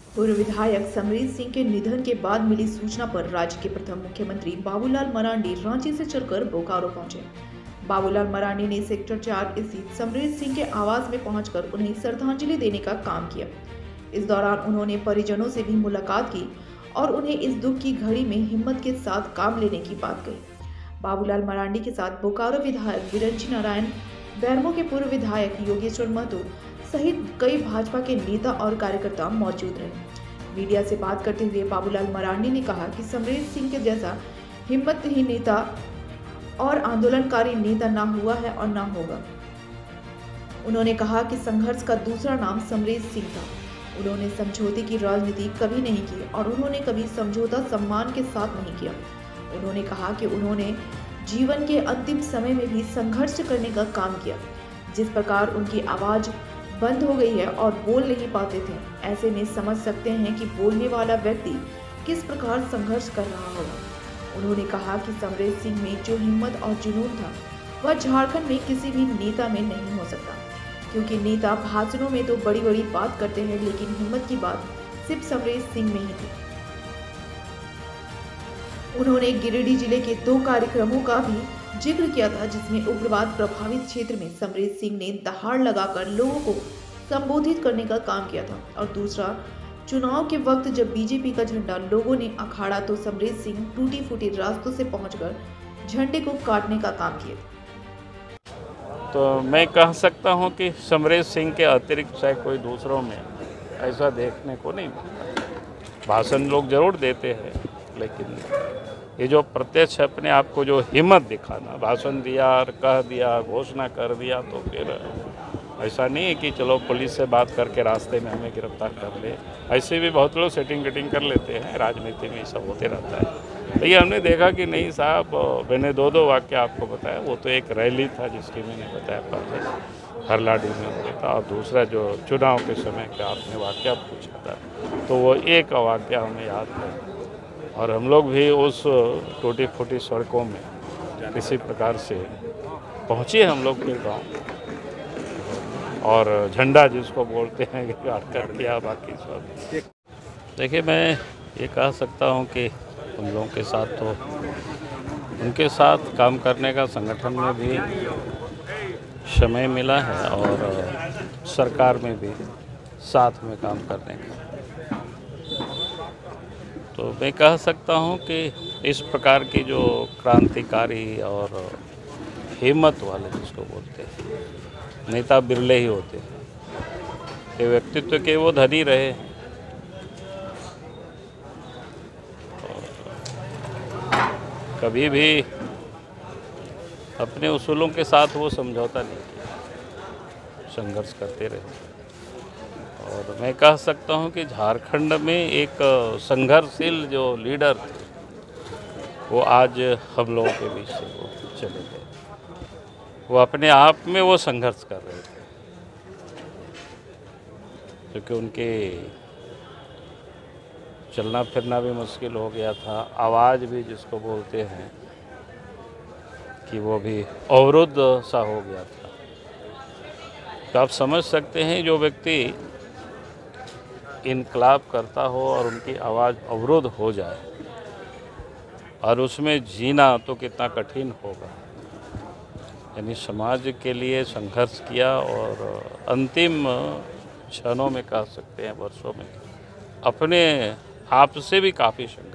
पूर्व विधायक समरेश सिंह के निधन के बाद मिली सूचना पर राज्य के प्रथम मुख्यमंत्री बाबूलाल मरांडी रांची से चलकर बोकारो पहुंचे। बाबूलाल मरांडी ने सेक्टर 4 स्थित समरेश सिंह के आवास में पहुंचकर उन्हें श्रद्धांजलि देने का काम किया। इस दौरान उन्होंने परिजनों से भी मुलाकात की और उन्हें इस दुख की घड़ी में हिम्मत के साथ काम लेने की बात कही। बाबूलाल मरांडी के साथ बोकारो विधायक बिरंची नारायण, बैरमो के पूर्व विधायक योगेश्वर महतो सहित कई भाजपा के नेता और कार्यकर्ता मौजूद रहे। मीडिया से बात करते हुए बाबूलाल मरांडी ने कहा कि समरेश सिंह के जैसा हिम्मतहीन नेता और आंदोलनकारी नेता ना हुआ है और ना होगा। उन्होंने कहा कि संघर्ष का दूसरा नाम समरेश सिंह था। उन्होंने समझौते की राजनीति कभी नहीं की और उन्होंने कभी समझौता सम्मान के साथ नहीं किया। उन्होंने कहा कि उन्होंने जीवन के अंतिम समय में भी संघर्ष करने का काम किया। जिस प्रकार उनकी आवाज बंद हो गई है और बोल नहीं पाते थे, ऐसे में समझ सकते हैं कि बोलने वाला व्यक्ति किस प्रकार संघर्ष कर रहा होगा। उन्होंने कहा कि समरेश सिंह में जो हिम्मत और जुनून था वह झारखंड में किसी भी नेता में नहीं हो सकता, क्योंकि नेता भाषणों में तो बड़ी बड़ी बात करते हैं, लेकिन हिम्मत की बात सिर्फ समरेश सिंह में ही थी। उन्होंने गिरिडीह जिले के 2 कार्यक्रमों का भी जिक्र किया था, जिसमें उग्रवाद प्रभावित क्षेत्र में समरेश सिंह ने दहाड़ लगाकर लोगों को संबोधित करने का काम किया था, और दूसरा चुनाव के वक्त जब बीजेपी का झंडा लोगों ने अखाड़ा तो समरेश सिंह टूटी फूटी रास्तों से पहुंचकर झंडे को काटने का काम किया। तो मैं कह सकता हूं कि समरेश सिंह के अतिरिक्त शायद कोई दूसरों में ऐसा देखने को नहीं मिलता। भाषण लोग जरूर देते हैं, लेकिन ये जो प्रत्यक्ष अपने आप को जो हिम्मत दिखाना, भाषण दिया और कह दिया, घोषणा कर दिया, तो फिर ऐसा नहीं है कि चलो पुलिस से बात करके रास्ते में हमें गिरफ्तार कर ले। ऐसे भी बहुत लोग सेटिंग वेटिंग कर लेते हैं, राजनीति में ये सब होते रहता है। तो ये हमने देखा कि नहीं साहब, मैंने 2 वाक्य आपको बताया। वो तो एक रैली था जिसकी मैंने बताया पहले, हरलाडी में हो था, और दूसरा जो चुनाव के समय का आपने वाक्य पूछा था, तो वो एक वाक्य हमें याद है। और हम लोग भी उस टूटी फूटी सड़कों में किसी प्रकार से पहुँचे हम लोग के गाँव, और झंडा जिसको बोलते हैं गाड़ कर दिया, बाकी सब। देखिए, मैं ये कह सकता हूँ कि उन लोगों के साथ तो उनके साथ काम करने का संगठन में भी समय मिला है और सरकार में भी साथ में काम करने का। तो मैं कह सकता हूँ कि इस प्रकार की जो क्रांतिकारी और हिम्मत वाले जिसको बोलते हैं नेता बिरले ही होते हैं, कि व्यक्तित्व के वो धनी रहे। कभी भी अपने उसूलों के साथ वो समझौता नहीं किया, संघर्ष करते रहे। और मैं कह सकता हूँ कि झारखंड में एक संघर्षशील जो लीडर थे, वो आज हम लोगों के बीच से वो चले गए। वो अपने आप में वो संघर्ष कर रहे थे, क्योंकि उनके चलना फिरना भी मुश्किल हो गया था। आवाज़ भी जिसको बोलते हैं कि वो भी अवरुद्ध सा हो गया था। तो आप समझ सकते हैं, जो व्यक्ति इनकलाब करता हो और उनकी आवाज़ अवरुद्ध हो जाए और उसमें जीना तो कितना कठिन होगा। यानी समाज के लिए संघर्ष किया और अंतिम क्षणों में कह सकते हैं, वर्षों में अपने आप से भी काफ़ी संघर्ष